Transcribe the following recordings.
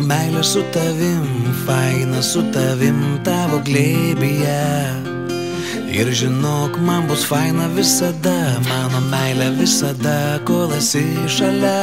meilė su tavim, faina su tavim tavo glėbyje. Ir žinok, man bus faina visada, mano meilė visada, kol esi šalia.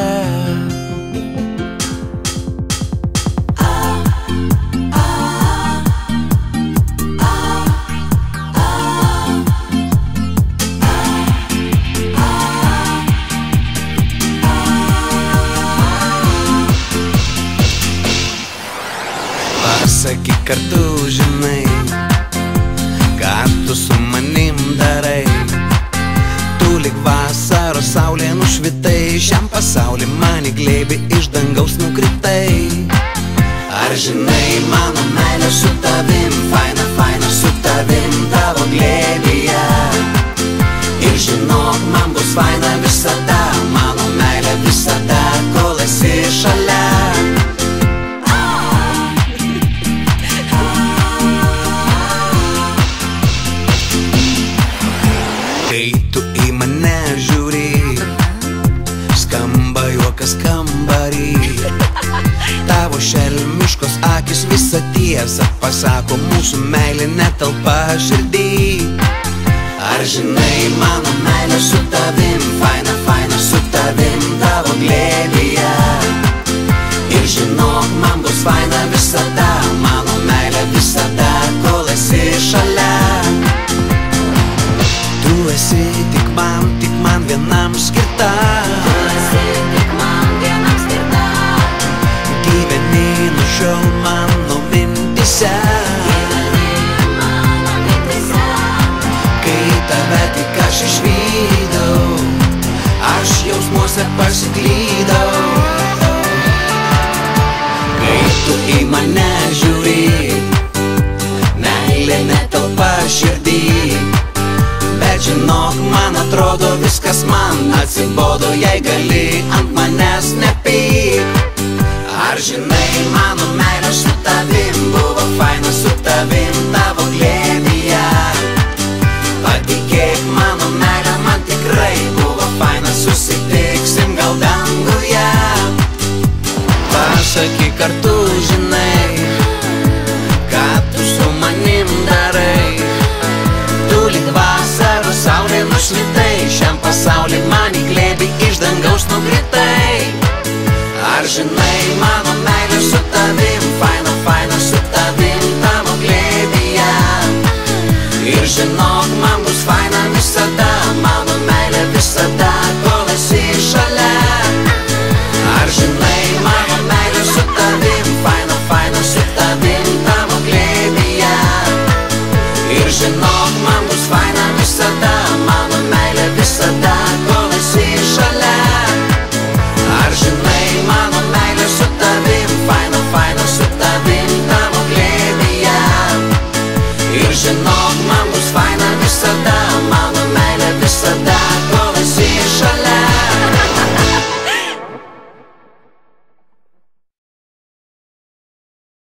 Pasakyk, ar tu žinai, ką tu su manim darai. Tu lyg vasaros saulė nušvitai, šiam pasaulį man į glėbį iš dangaus nukritai. Ar žinai, mano meilė su tavim, faina, faina su tavim tavo glėbyje. Ir žinok, man bus faina visada, mano meilė visada, kol esi šalia. Kai tu į mane žiūri, skamba juokas kambarį. Tavo šelmiškos akis visą tiesą pasako, mūsų meilė netelpa širdį. Ar žinai, mano meilė su tavim, faina, faina su tavim tavo glėbyje. Ir žinok, man bus faina visada, mano meilė visada, kol esi šalia. Tu esi tik man vienam skirta. Tu esi tik man vienam skirta. Gyveni nuo šiol mano mintyse. Gyveni mano mintyse. Kai tave tik aš išvydau, aš jausmuose pasiklydau. Kai tu į mane žiūri, meilė netelpa širdį. Bet žinok, man atrodo viskas man atsibodo, jei gali ant manęs nepyk. Ar žinai, mano meilė su tavim buvo faina su tavim tavo glėbyje. Patikėk, mano meilė man tikrai buvo faina, susitiksim gal danguje. Pasakyk, ar tu žinai, ką tu su manim darai. Tu lyg vasaros saulė nušvitai, šiam pasaulį man į glėbį iš dangaus nukritai. Ar žinai, mano meilė su tavim, faina, faina su tavim tavo glėbyje. Ir žinok, man bus faina visada, mano meilė visada, kol esi šalia. Ar žinai, mano meilė su tavim, faina, faina su tavim tavo glėbyje. Ir žinok,